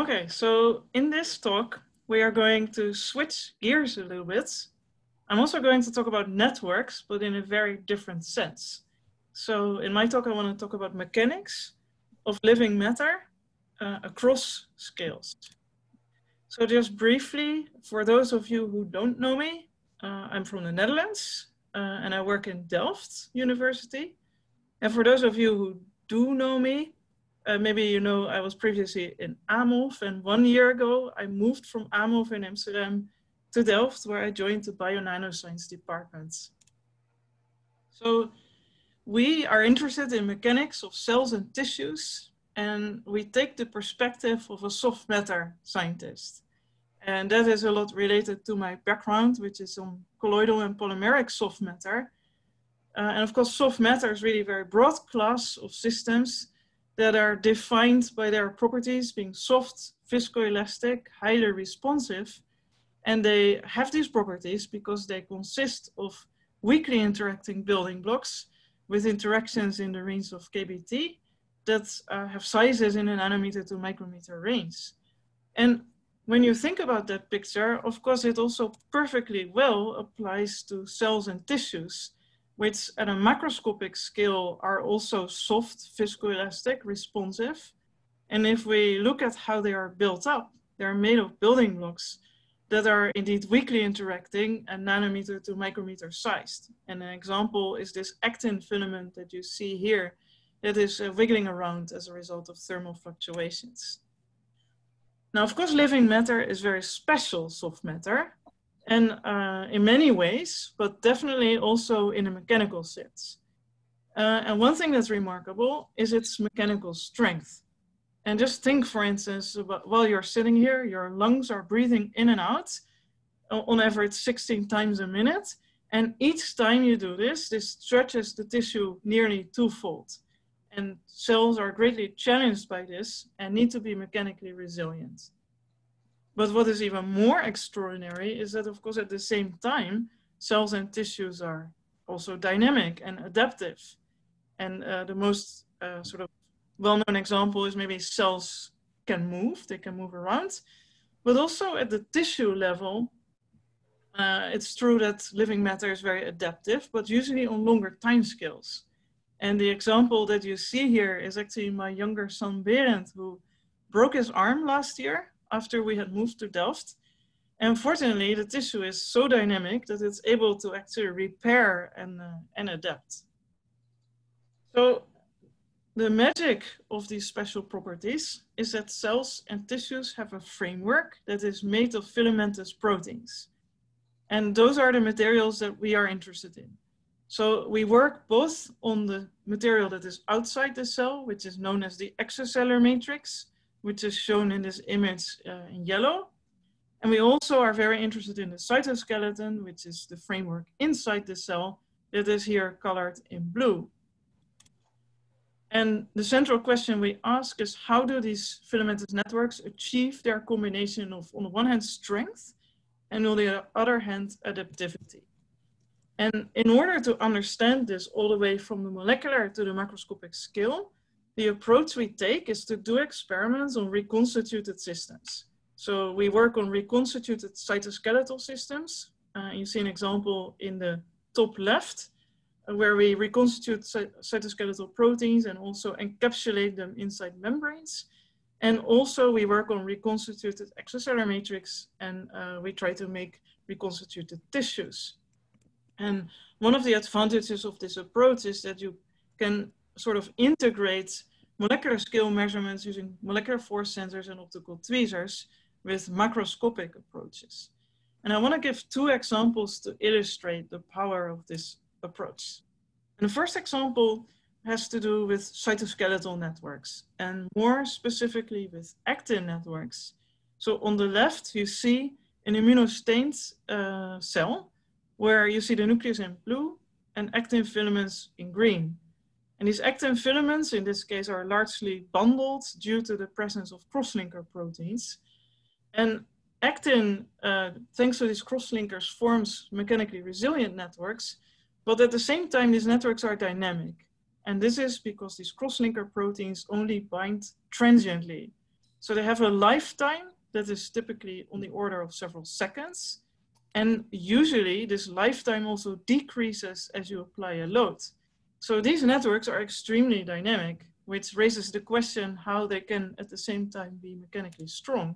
Okay, so in this talk, we are going to switch gears a little bit. I'm also going to talk about networks, but in a very different sense. So in my talk, I want to talk about mechanics of living matter across scales. So just briefly, for those of you who don't know me, I'm from the Netherlands and I work in Delft University. And for those of you who do know me, maybe you know I was previously in Aalst, and 1 year ago I moved from Aalst in Amsterdam to Delft, where I joined the Bio-Nanoscience department. So we are interested in mechanics of cells and tissues, and we take the perspective of a soft matter scientist. And that is a lot related to my background, which is on colloidal and polymeric soft matter. And of course, soft matter is really a very broad class of systems that are defined by their properties being soft, viscoelastic, highly responsive. And they have these properties because they consist of weakly interacting building blocks with interactions in the range of kBt that have sizes in a nanometer to micrometer range. And when you think about that picture, of course, it also perfectly well applies to cells and tissues, which at a macroscopic scale are also soft, viscoelastic, responsive. And if we look at how they are built up, they're made of building blocks that are indeed weakly interacting and nanometer to micrometer sized. And an example is this actin filament that you see here that is wiggling around as a result of thermal fluctuations. Now, of course, living matter is very special soft matter, and in many ways, but definitely also in a mechanical sense. And one thing that's remarkable is its mechanical strength. And just think, for instance, about while you're sitting here, your lungs are breathing in and out on average 16 times a minute. And each time you do this, this stretches the tissue nearly twofold. And cells are greatly challenged by this and need to be mechanically resilient. But what is even more extraordinary is that, of course, at the same time, cells and tissues are also dynamic and adaptive. And the most sort of well-known example is maybe cells can move, they can move around. But also at the tissue level, it's true that living matter is very adaptive, but usually on longer timescales. And the example that you see here is actually my younger son, Berend, who broke his arm last year after we had moved to Delft. And fortunately, the tissue is so dynamic that it's able to actually repair and adapt. So the magic of these special properties is that cells and tissues have a framework that is made of filamentous proteins. And those are the materials that we are interested in. So we work both on the material that is outside the cell, which is known as the extracellular matrix, which is shown in this image in yellow. And we also are very interested in the cytoskeleton, which is the framework inside the cell that is here colored in blue. And the central question we ask is, how do these filamentous networks achieve their combination of, on the one hand, strength, and on the other hand, adaptivity? And in order to understand this all the way from the molecular to the macroscopic scale, the approach we take is to do experiments on reconstituted systems. So we work on reconstituted cytoskeletal systems. You see an example in the top left, where we reconstitute cytoskeletal proteins and also encapsulate them inside membranes. And also we work on reconstituted extracellular matrix, and we try to make reconstituted tissues. And one of the advantages of this approach is that you can sort of integrate molecular scale measurements using molecular force sensors and optical tweezers with macroscopic approaches. And I want to give two examples to illustrate the power of this approach. And the first example has to do with cytoskeletal networks, and more specifically with actin networks. So on the left, you see an immunostained cell, where you see the nucleus in blue and actin filaments in green. And these actin filaments, in this case, are largely bundled due to the presence of crosslinker proteins. And actin, thanks to these crosslinkers, forms mechanically resilient networks, but at the same time, these networks are dynamic. And this is because these crosslinker proteins only bind transiently. So they have a lifetime that is typically on the order of several seconds. And usually this lifetime also decreases as you apply a load. So these networks are extremely dynamic, which raises the question how they can at the same time be mechanically strong.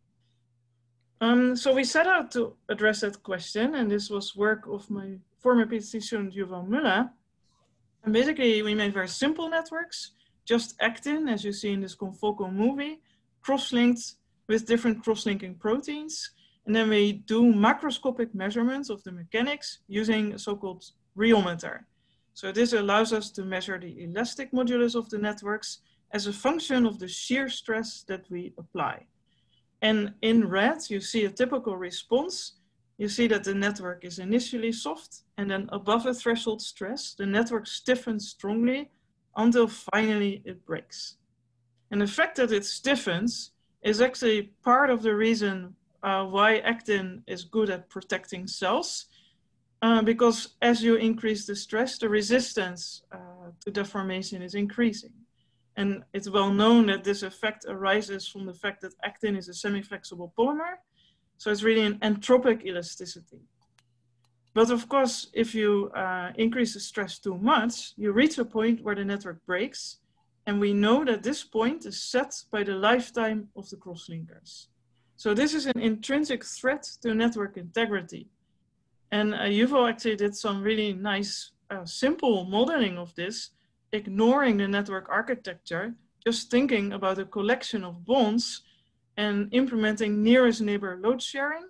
So we set out to address that question, and this was work of my former PhD student Yuval Müller. And basically we made very simple networks, just actin, as you see in this Confolco movie, cross-linked with different cross-linking proteins. And then we do macroscopic measurements of the mechanics using a so-called rheometer. So this allows us to measure the elastic modulus of the networks as a function of the shear stress that we apply. And in red, you see a typical response. You see that the network is initially soft, and then above a threshold stress, the network stiffens strongly until finally it breaks. And the fact that it stiffens is actually part of the reason why actin is good at protecting cells, because as you increase the stress, the resistance to deformation is increasing. And it's well known that this effect arises from the fact that actin is a semi-flexible polymer. So it's really an entropic elasticity. But of course, if you increase the stress too much, you reach a point where the network breaks. And we know that this point is set by the lifetime of the crosslinkers. So this is an intrinsic threat to network integrity. And Yuval actually did some really nice, simple modeling of this, ignoring the network architecture, just thinking about a collection of bonds and implementing nearest neighbor load sharing.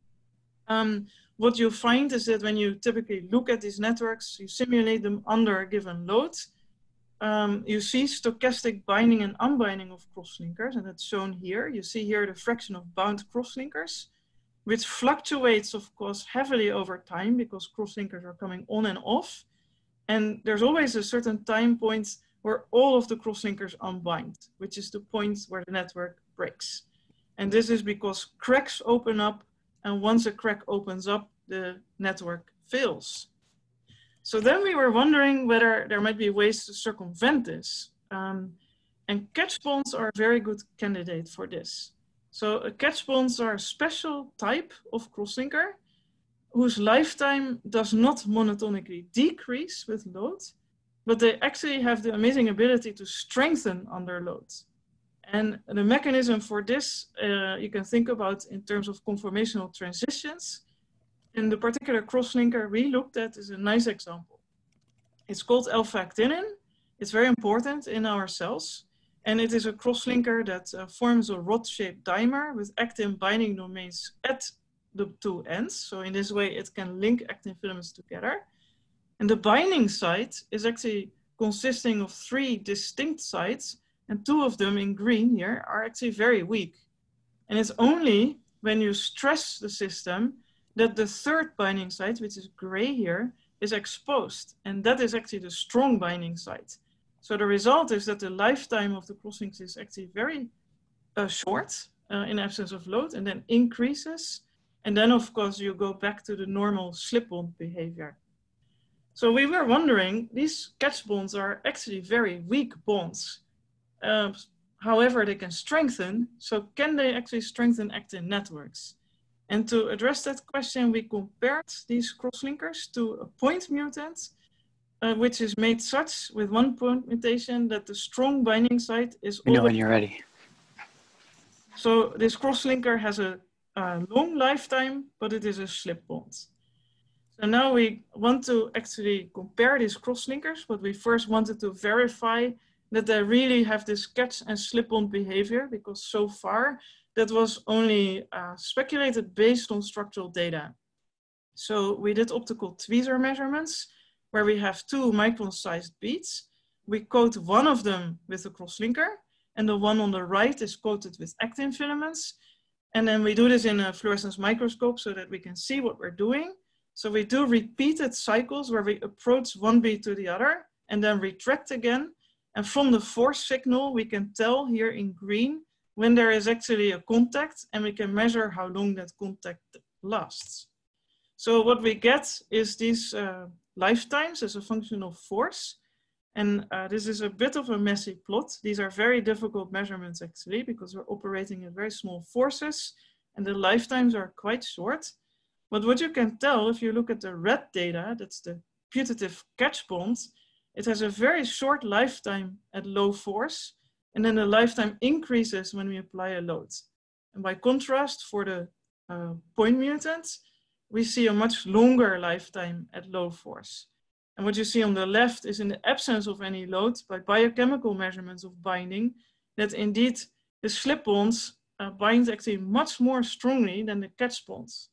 What you find is that when you typically look at these networks, you simulate them under a given load, you see stochastic binding and unbinding of crosslinkers, and that's shown here. You see here the fraction of bound crosslinkers, which fluctuates, of course, heavily over time because crosslinkers are coming on and off. And there's always a certain time point where all of the crosslinkers unbind, which is the point where the network breaks. And this is because cracks open up, and once a crack opens up, the network fails. So then we were wondering whether there might be ways to circumvent this. And catch bonds are a very good candidate for this. So catch bonds are a special type of crosslinker whose lifetime does not monotonically decrease with load, but they actually have the amazing ability to strengthen under load. And the mechanism for this, you can think about in terms of conformational transitions. And the particular crosslinker we looked at is a nice example. It's called alpha-actinin. It's very important in our cells. And it is a crosslinker that forms a rod-shaped dimer with actin binding domains at the two ends. So in this way, it can link actin filaments together. And the binding site is actually consisting of 3 distinct sites, and 2 of them in green here are actually very weak. And it's only when you stress the system that the 3rd binding site, which is gray here, is exposed. And that is actually the strong binding site. So the result is that the lifetime of the crosslinks is actually very short in absence of load, and then increases. And then, of course, you go back to the normal slip bond behavior. So we were wondering, these catch bonds are actually very weak bonds. However, they can strengthen. So can they actually strengthen actin networks? And to address that question, we compared these crosslinkers to a point mutant, which is made such with 1 point mutation that the strong binding site is. You know when you're ready. So this crosslinker has a long lifetime, but it is a slip bond. So now we want to actually compare these crosslinkers, but we first wanted to verify that they really have this catch and slip bond behavior, because so far that was only speculated based on structural data. So we did optical tweezer measurements where we have 2 micron-sized beads. We coat one of them with a crosslinker, and the one on the right is coated with actin filaments. And then we do this in a fluorescence microscope so that we can see what we're doing. So we do repeated cycles where we approach one bead to the other and then retract again. And from the force signal, we can tell here in green when there is actually a contact, and we can measure how long that contact lasts. So what we get is these lifetimes as a function of force. And this is a bit of a messy plot. These are very difficult measurements actually, because we're operating at very small forces and the lifetimes are quite short. But what you can tell if you look at the red data, that's the putative catch bond, it has a very short lifetime at low force, and then the lifetime increases when we apply a load. And by contrast, for the point mutants, we see a much longer lifetime at low force. And what you see on the left is in the absence of any load, by biochemical measurements of binding, that indeed the slip bonds bind actually much more strongly than the catch bonds.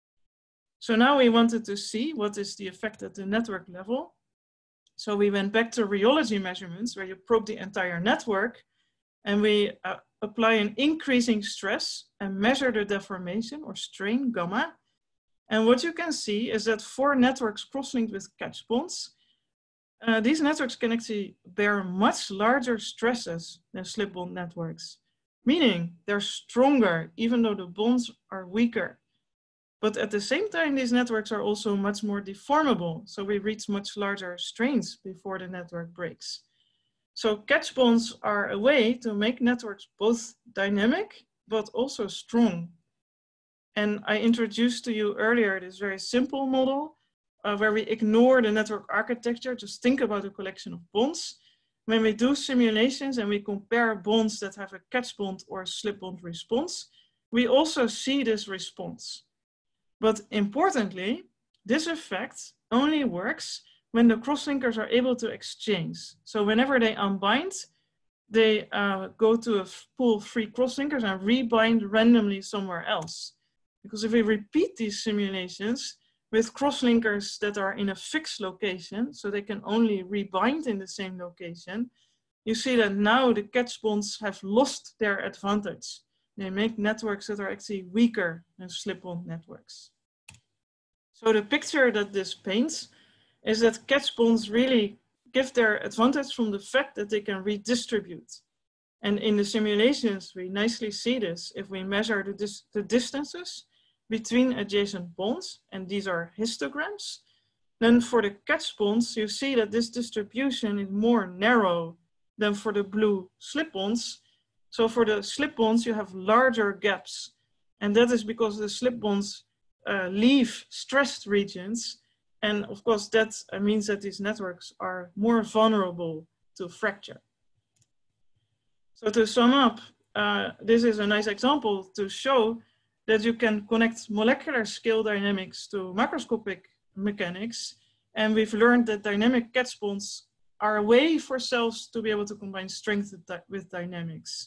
So now we wanted to see what is the effect at the network level. So we went back to rheology measurements where you probe the entire network and we apply an increasing stress and measure the deformation or strain gamma. And what you can see is that for networks cross-linked with catch bonds, these networks can actually bear much larger stresses than slip bond networks, meaning they're stronger even though the bonds are weaker. But at the same time, these networks are also much more deformable. So we reach much larger strains before the network breaks. So catch bonds are a way to make networks both dynamic, but also strong. And I introduced to you earlier this very simple model where we ignore the network architecture, just think about a collection of bonds. When we do simulations and we compare bonds that have a catch bond or a slip bond response, we also see this response. But importantly, this effect only works when the crosslinkers are able to exchange. So whenever they unbind, they go to a pool of free crosslinkers and rebind randomly somewhere else. Because if we repeat these simulations with crosslinkers that are in a fixed location, so they can only rebind in the same location, you see that now the catch bonds have lost their advantage. They make networks that are actually weaker than slip bond networks. So the picture that this paints is that catch bonds really give their advantage from the fact that they can redistribute. And in the simulations, we nicely see this if we measure the distances between adjacent bonds, and these are histograms. Then for the catch bonds, you see that this distribution is more narrow than for the blue slip bonds. So for the slip bonds, you have larger gaps. And that is because the slip bonds leave stressed regions. And of course, that means that these networks are more vulnerable to fracture. So to sum up, this is a nice example to show that you can connect molecular scale dynamics to macroscopic mechanics. And we've learned that dynamic catch bonds are a way for cells to be able to combine strength with dynamics.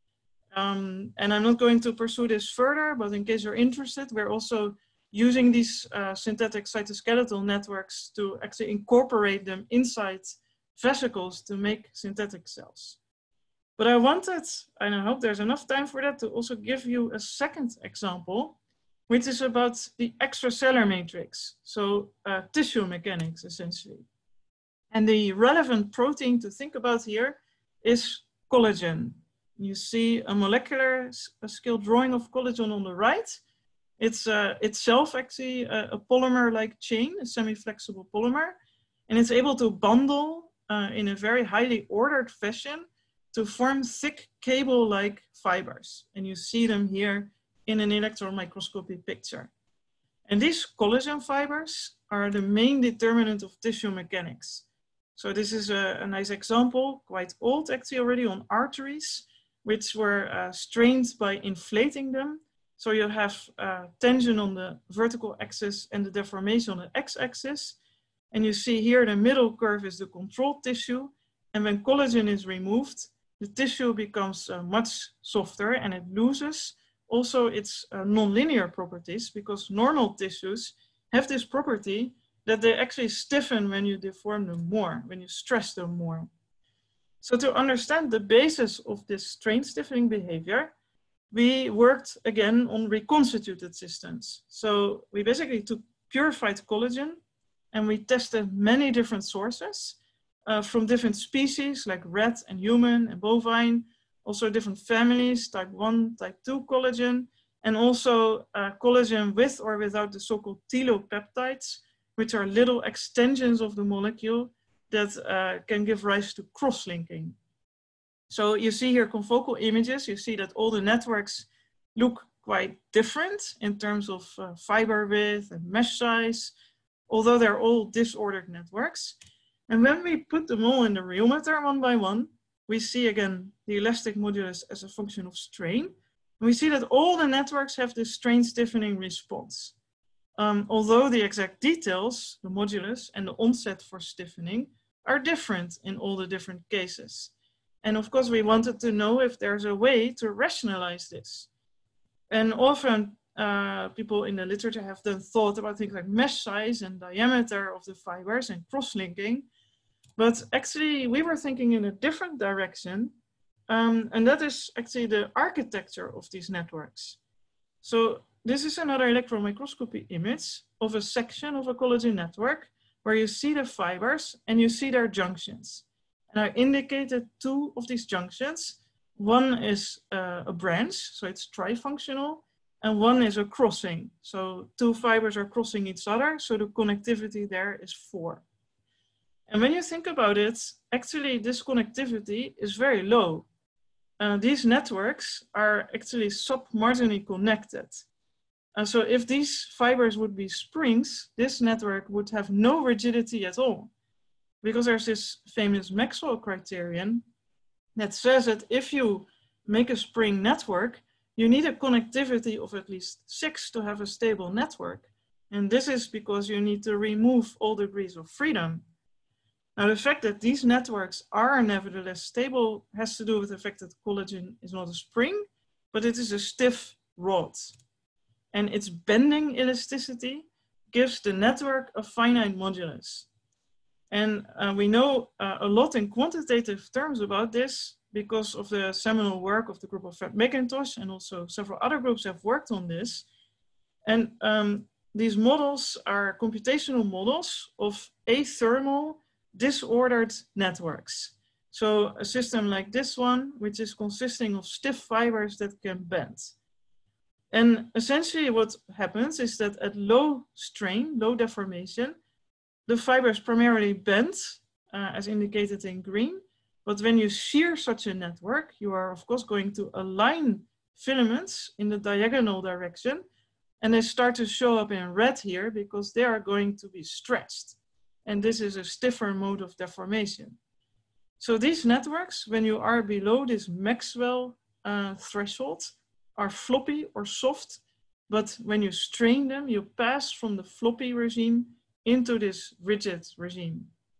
And I'm not going to pursue this further, but in case you're interested, we're also using these synthetic cytoskeletal networks to actually incorporate them inside vesicles to make synthetic cells. But I wanted, and I hope there's enough time for that, to also give you a second example, which is about the extracellular matrix, so tissue mechanics, essentially. And the relevant protein to think about here is collagen. You see a molecular scale drawing of collagen on the right. It's itself actually a polymer-like chain, a semi-flexible polymer, and it's able to bundle in a very highly ordered fashion to form thick cable-like fibers. And you see them here in an electron microscopy picture. And these collagen fibers are the main determinant of tissue mechanics. So this is a nice example, quite old actually already, on arteries, which were strained by inflating them. So you have tension on the vertical axis and the deformation on the x-axis. And you see here the middle curve is the control tissue. And when collagen is removed, the tissue becomes much softer and it loses also its nonlinear properties, because normal tissues have this property that they actually stiffen when you deform them more, when you stress them more. So to understand the basis of this strain stiffening behavior, we worked again on reconstituted systems. So we basically took purified collagen and we tested many different sources from different species like rat and human and bovine, also different families, type 1, type 2 collagen, and also collagen with or without the so-called telopeptides, which are little extensions of the molecule that can give rise to cross-linking. So you see here confocal images. You see that all the networks look quite different in terms of fiber width and mesh size, although they're all disordered networks. And when we put them all in the rheometer one by one, we see again the elastic modulus as a function of strain. And we see that all the networks have this strain stiffening response. Although the exact details, the modulus and the onset for stiffening, are different in all the different cases. And of course, we wanted to know if there's a way to rationalize this. And often people in the literature have then thought about things like mesh size and diameter of the fibers and cross-linking. But actually, we were thinking in a different direction. And that is actually the architecture of these networks. So this is another electron microscopy image of a section of a collagen network where you see the fibers and you see their junctions. And I indicated two of these junctions. One is a branch, so it's trifunctional, and one is a crossing. So two fibers are crossing each other, so the connectivity there is 4. And when you think about it, actually this connectivity is very low. These networks are actually submarginally connected. So if these fibers would be springs, this network would have no rigidity at all. Because there's this famous Maxwell criterion that says that if you make a spring network, you need a connectivity of at least 6 to have a stable network. And this is because you need to remove all degrees of freedom. Now, the fact that these networks are nevertheless stable has to do with the fact that collagen is not a spring, but it is a stiff rod. And its bending elasticity gives the network a finite modulus. And we know a lot in quantitative terms about this because of the seminal work of the group of Fred McIntosh, and also several other groups have worked on this. And these models are computational models of athermal disordered networks. So a system like this one, which is consisting of stiff fibers that can bend. And essentially what happens is that at low strain, low deformation, the fibers primarily bend, as indicated in green. But when you shear such a network, you are of course going to align filaments in the diagonal direction. And they start to show up in red here because they are going to be stretched. And this is a stiffer mode of deformation. So these networks, when you are below this Maxwell threshold, are floppy or soft. But when you strain them, you pass from the floppy regime into this rigid regime.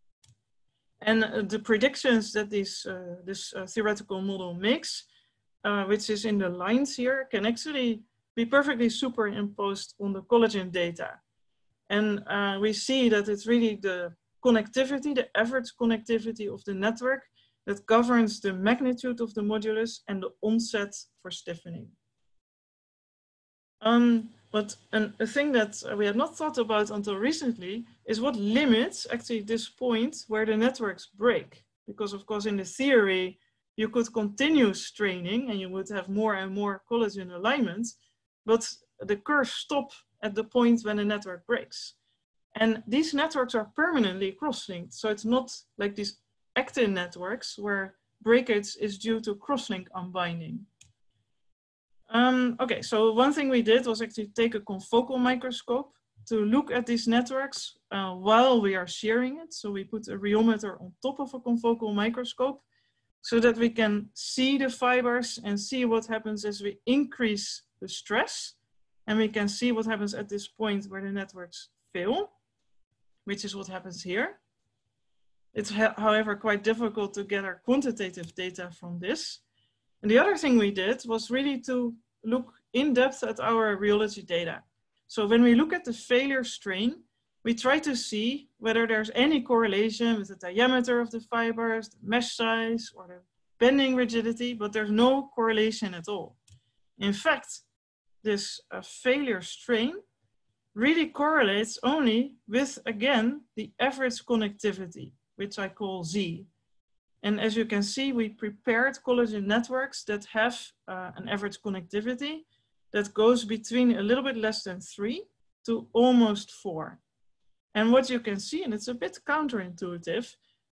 And the predictions that this theoretical model makes, which is in the lines here, can actually be perfectly superimposed on the collagen data. And we see that it's really the connectivity, the average connectivity of the network that governs the magnitude of the modulus and the onset for stiffening. But a thing that we had not thought about until recently is what limits actually this point where the networks break. Because of course in the theory, you could continue straining and you would have more and more collagen alignments, but the curves stop at the point when the network breaks. And these networks are permanently cross-linked. So it's not like these actin networks where breakage is due to cross-link unbinding. Okay, so one thing we did was actually take a confocal microscope to look at these networks while we are shearing it. So we put a rheometer on top of a confocal microscope so that we can see the fibers and see what happens as we increase the stress. And we can see what happens at this point where the networks fail, which is what happens here. It's, however, quite difficult to gather quantitative data from this. And the other thing we did was really to look in depth at our rheology data. So when we look at the failure strain, we try to see whether there's any correlation with the diameter of the fibers, the mesh size, or the bending rigidity, but there's no correlation at all. In fact, this failure strain really correlates only with, again, the average connectivity, which I call Z. And as you can see, we prepared collagen networks that have an average connectivity that goes between a little bit less than 3 to almost 4. And what you can see, and it's a bit counterintuitive,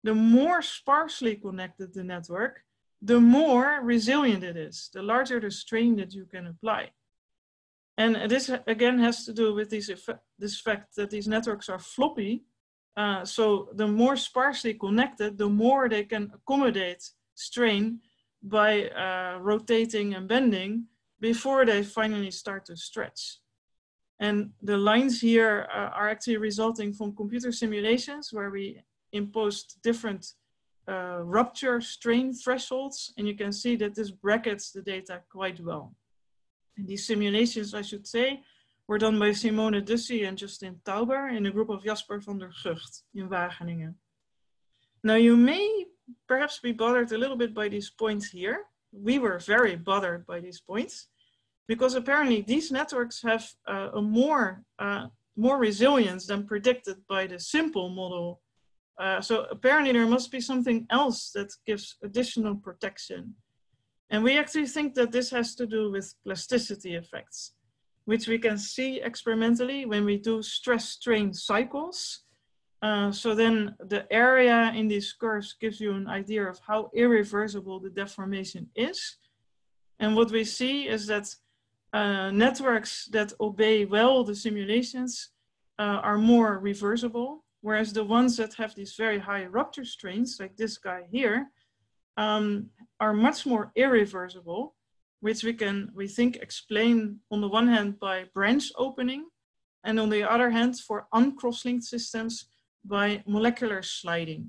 the more sparsely connected the network, the more resilient it is, the larger the strain that you can apply. And this again has to do with this fact that these networks are floppy. So the more sparsely connected, the more they can accommodate strain by rotating and bending before they finally start to stretch. And the lines here are actually resulting from computer simulations where we imposed different rupture strain thresholds. And you can see that this brackets the data quite well. And these simulations, I should say, were done by Simone Dussy and Justin Tauber in a group of Jasper van der Gucht in Wageningen. Now you may perhaps be bothered a little bit by these points here. We were very bothered by these points because apparently these networks have more resilience than predicted by the simple model. So apparently there must be something else that gives additional protection. And we actually think that this has to do with plasticity effects, which we can see experimentally when we do stress-strain cycles. So then the area in these curves gives you an idea of how irreversible the deformation is. And what we see is that networks that obey well the simulations are more reversible, whereas the ones that have these very high rupture strains, like this guy here, are much more irreversible, which we think explain on the one hand by branch opening, and on the other hand for uncross-linked systems by molecular sliding.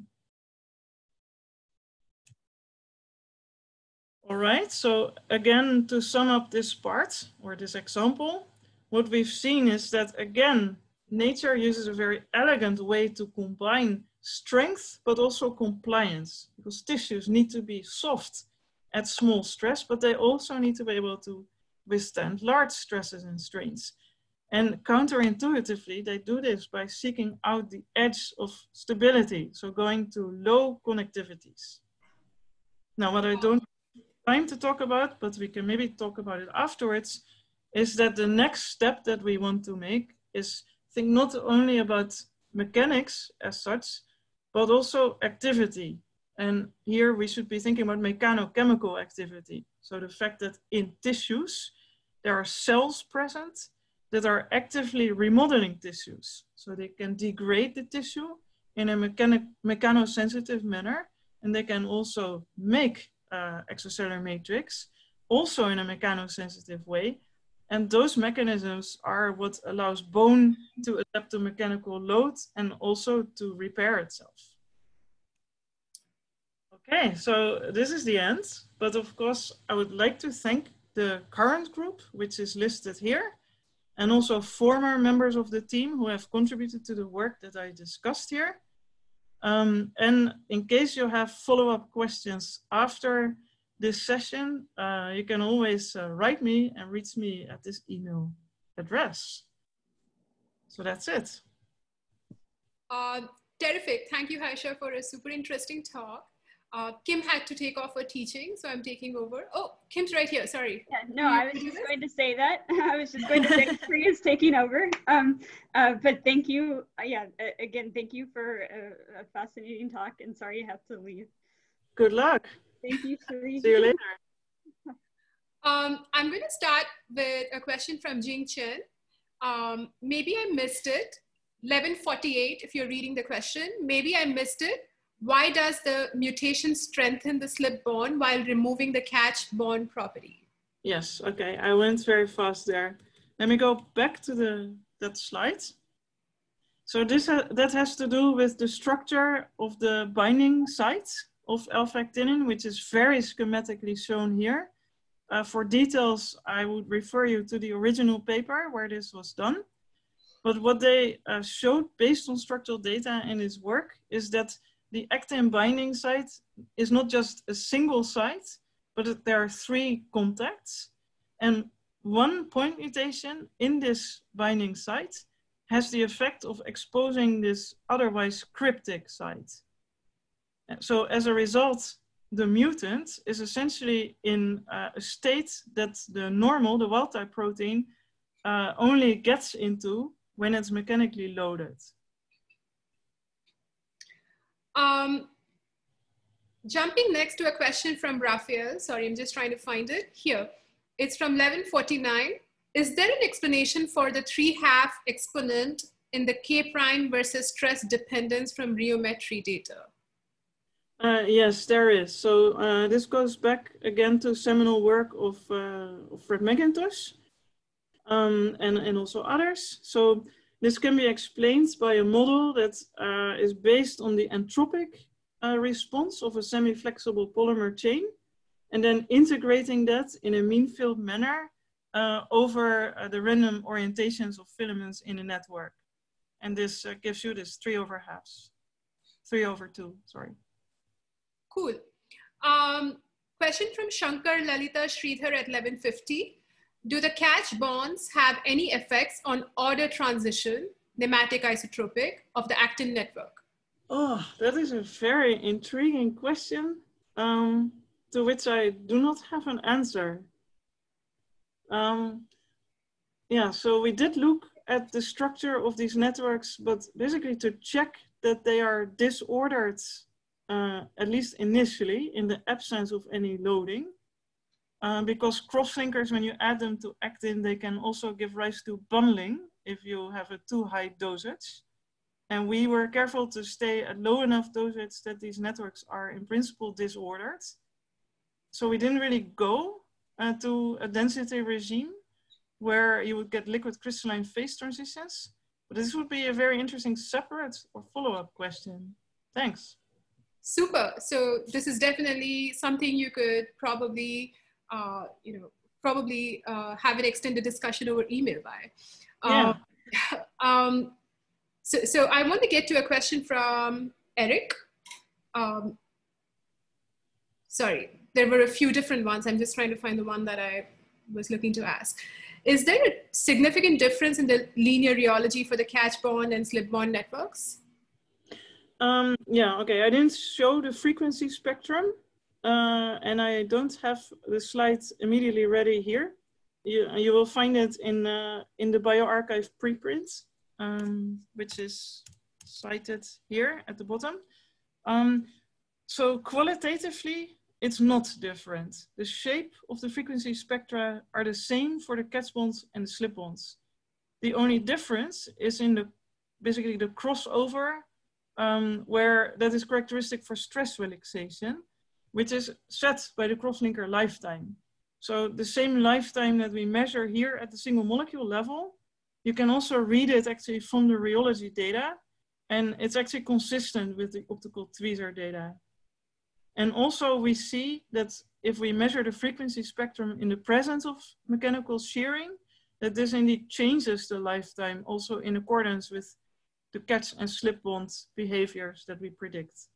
All right, so again, to sum up this part or this example, what we've seen is that again, nature uses a very elegant way to combine strength, but also compliance, because tissues need to be soft at small stress, but they also need to be able to withstand large stresses and strains. And counterintuitively, they do this by seeking out the edge of stability, so going to low connectivities. Now, what I don't have time to talk about, but we can maybe talk about it afterwards, is that the next step that we want to make is think not only about mechanics as such, but also activity. And here we should be thinking about mechanochemical activity. So the fact that in tissues, there are cells present that are actively remodeling tissues. So they can degrade the tissue in a mechanosensitive manner, and they can also make extracellular matrix, also in a mechanosensitive way. And those mechanisms are what allows bone to adapt to mechanical load and also to repair itself. Okay, so this is the end. But of course, I would like to thank the current group, which is listed here, and also former members of the team who have contributed to the work that I discussed here. And in case you have follow-up questions after this session, you can always write me and reach me at this email address. So that's it. Terrific. Thank you, Haisha, for a super interesting talk. Kim had to take off her teaching, so I'm taking over. Oh, Kim's right here. Sorry. Yeah, no, I was just going to say that. I was just going to say Pri is taking over. But thank you. Yeah, again, thank you for a fascinating talk. And sorry you have to leave. Good luck. Thank you, Sheree. See you later. I'm going to start with a question from Jing Chen. Maybe I missed it. 1148, if you're reading the question, maybe I missed it. Why does the mutation strengthen the slip bond while removing the catch bond property? Yes, okay, I went very fast there. Let me go back to that slide. So that has to do with the structure of the binding site of L-factinin, which is very schematically shown here. For details, I would refer you to the original paper where this was done. But what they showed based on structural data in this work is that the actin binding site is not just a single site, but that there are 3 contacts. And one point mutation in this binding site has the effect of exposing this otherwise cryptic site. So as a result, the mutant is essentially in a state that the normal, the wild type protein, only gets into when it's mechanically loaded. Jumping next to a question from Raphael. Sorry, I'm just trying to find it here. It's from 1149. Is there an explanation for the 3/2 exponent in the K prime versus stress dependence from rheometry data? Yes, there is. So this goes back again to seminal work of Fred McIntosh and also others. So this can be explained by a model that is based on the entropic response of a semi-flexible polymer chain, and then integrating that in a mean field manner over the random orientations of filaments in a network. And this gives you this 3/2, sorry. Cool. Question from Shankar Lalita Sridhar at 1150. Do the catch bonds have any effects on order transition, nematic isotropic, of the actin network? Oh, that is a very intriguing question to which I do not have an answer. Yeah, so we did look at the structure of these networks, but basically to check that they are disordered, at least initially, in the absence of any loading. Because cross-linkers, when you add them to actin, they can also give rise to bundling if you have a too high dosage. And we were careful to stay at low enough dosage that these networks are in principle disordered. So we didn't really go to a density regime where you would get liquid crystalline phase transitions. But this would be a very interesting separate or follow-up question. Thanks. Super. So this is definitely something you could probably, have an extended discussion over email by. Yeah. So I want to get to a question from Eric. Sorry, there were a few different ones. I'm just trying to find the one that I was looking to ask. Is there a significant difference in the linear rheology for the catch bond and slip bond networks? Yeah, okay. I didn't show the frequency spectrum and I don't have the slides immediately ready here. You will find it in the bioRxiv preprint, which is cited here at the bottom. So qualitatively, it's not different. The shape of the frequency spectra are the same for the catch bonds and the slip bonds. The only difference is in basically the crossover where that is characteristic for stress relaxation, which is set by the crosslinker lifetime. So the same lifetime that we measure here at the single molecule level, you can also read it actually from the rheology data, and it's actually consistent with the optical tweezer data. And also we see that if we measure the frequency spectrum in the presence of mechanical shearing, that this indeed changes the lifetime also in accordance with the catch and slip bond behaviors that we predict.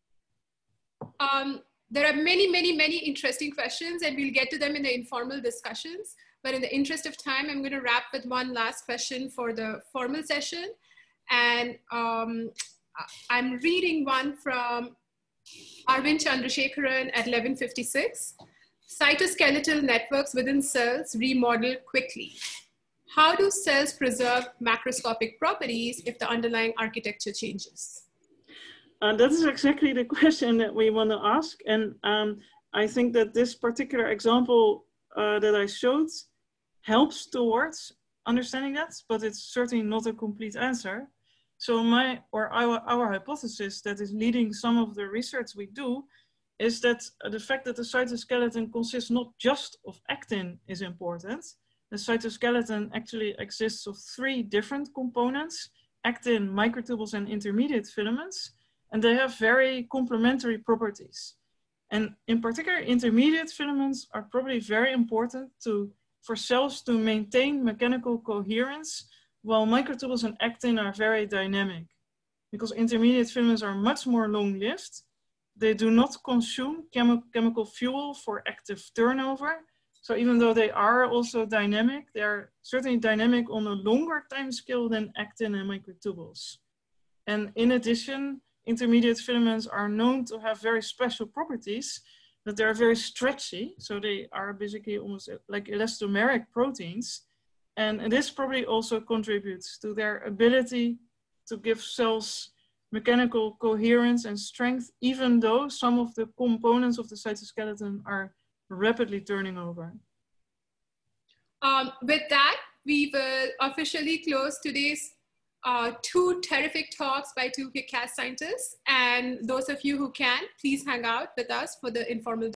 There are many interesting questions, and we'll get to them in the informal discussions. But in the interest of time, I'm going to wrap with one last question for the formal session. And I'm reading one from Arvind Chandrasekharan at 1156. Cytoskeletal networks within cells remodel quickly. How do cells preserve macroscopic properties if the underlying architecture changes? That is exactly the question that we want to ask. And I think that this particular example that I showed helps towards understanding that, but it's certainly not a complete answer. So our hypothesis that is leading some of the research we do is that the fact that the cytoskeleton consists not just of actin is important. The cytoskeleton actually exists of 3 different components: actin, microtubules, and intermediate filaments. And they have very complementary properties. And in particular, intermediate filaments are probably very important for cells to maintain mechanical coherence, while microtubules and actin are very dynamic. Because intermediate filaments are much more long-lived. They do not consume chemical fuel for active turnover. So even though they are also dynamic, they are certainly dynamic on a longer time scale than actin and microtubules. And in addition, intermediate filaments are known to have very special properties, that they are very stretchy. So they are basically almost like elastomeric proteins. And this probably also contributes to their ability to give cells mechanical coherence and strength, even though some of the components of the cytoskeleton are rapidly turning over. With that, we will officially close today's 2 terrific talks by 2 kick-ass scientists. And those of you who can, please hang out with us for the informal